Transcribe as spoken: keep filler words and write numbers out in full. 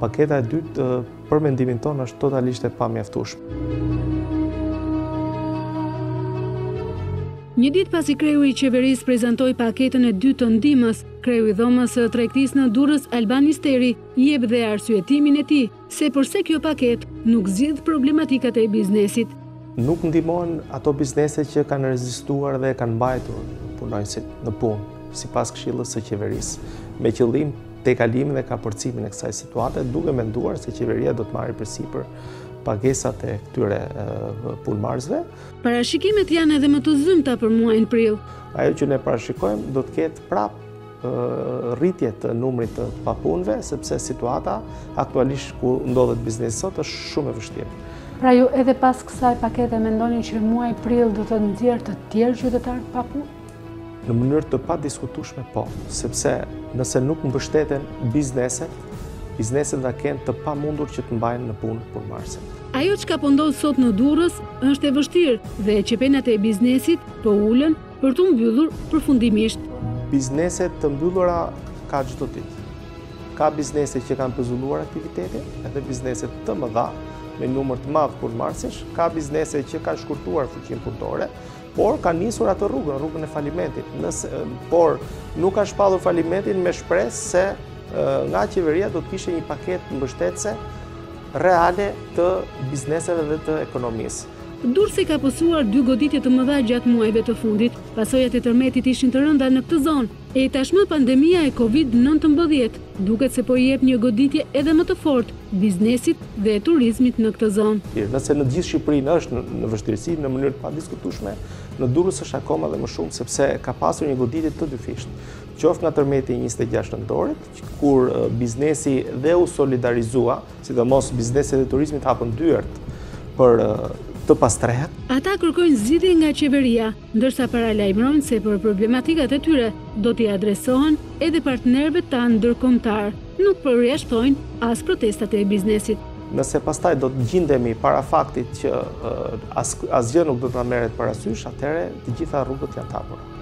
paketa e dytë për mendimin tonë është totalisht e pamjaftueshme. Një ditë pasi kreu i qeverisë prezantoi paketën e dytë të ndihmës, kreu i dhomës së tregtisë në Durrës Albani Steri jep dhe arsyetimin e tij se përse kjo paketë nuk zgjidh problematikat e biznesit. Nuk ndihmon ato biznese që kanë rezistuar dhe kanë mbajtur punonjësit në punë, sipas këshillës së qeverisë, me qëllim tejkalimin dhe kapërcimin e kësaj situate, duke menduar se qeveria do të marrë përsipër pagesat e këtyre punëmarrësve. Parashikimet janë edhe më të zymta për muajin prill. Ajo që ne parashikojmë do të ketë prapë rritje të numrit të papunëve, sepse situata aktualisht ku ndodhet biznesi sot është shumë e vështirë. Pra ju edhe pas kësaj pakete mendoni që muaji prill do të nxjerrë të tjerë qytetarë pa punë? Në mënyrë të padiskutueshme po, sepse nëse nuk mbështeten bizneset, bizneset da kenë të pamundur që të mbajnë në punë punëmarrësit. Ajo çka po ndodh sot në Durrës është e vështirë dhe qepenat e biznesit po ulën për të mbyllur përfundimisht. Bizneset të mbyllura ka çdo ditë. Ka biznese që kanë pezulluar aktivitetin, edhe biznese të mëdha me numër të madh punëmarrësish, ka biznese që kanë shkurtuar fuqinë punëtore, por kanë nisur atë rrugën, rrugën e falimentit. Nëse, por nuk kanë shpallur falimentin me shpresë se nga qeveria do të kishte një paketë mbështetëse reale të bizneseve dhe të ekonomisë. Durrësi ka pësuar dy goditje të mëdha gjatë muajve të fundit. Pasojat e tërmetit ishin të rënda në këtë zonë. E tashmë pandemia e Covid nëntëmbëdhjetë duket se po i jep një goditje edhe më të fortë biznesit dhe turizmit në këtë zonë. Nëse në gjithë Shqipërinë është në vështirësi në mënyrë të padiskutueshme, në Durrës është akoma dhe më shumë sepse ka pasur një goditje të dyfishtë. Qoftë nga tërmeti i njëzet e gjashtë nëntorit, kur biznesi dhe u solidarizua, sidomos bizneset e turizmit hapën dyert për të pastrehet. Ata kërkojnë zgjidhje nga qeveria, ndërsa paralajmërojnë se për problematikat e tyre do t'i adresohen edhe partnerëve tanë ndërkombëtar. Nuk përjashtojnë as protestat e biznesit. Nëse pastaj do të gjindemi para faktit që asgjë nuk do të merret parasysh, atëherë të gjitha rrugët janë të hapura.